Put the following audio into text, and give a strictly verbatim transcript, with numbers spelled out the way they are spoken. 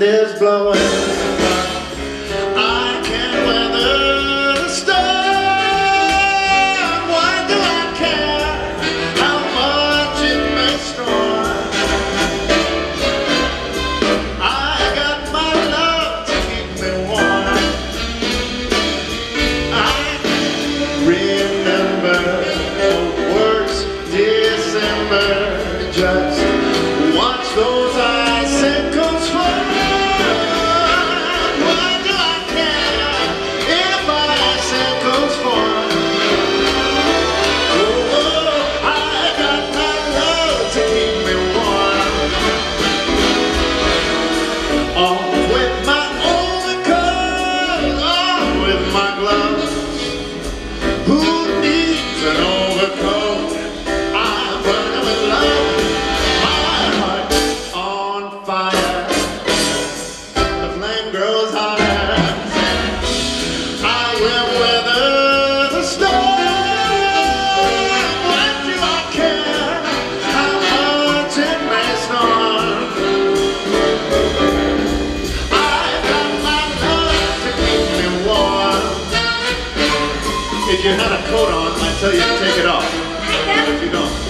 is blowing, I can weather the storm. Why do I care how much it may storm? I got my love to keep me warm. I remember the worst December. Just watch those icicles fall. Why do I care if icicles fall? Oh, I got my love to keep me warm. On with my overcoat, on with my gloves. Who needs an overcoat? I'm burning with love. Fire, the flame grows higher. I will weather the storm. Why do I care how much it may storm? I've got my love to keep me warm. If you had a coat on, I'd tell you to take it off. If you don't.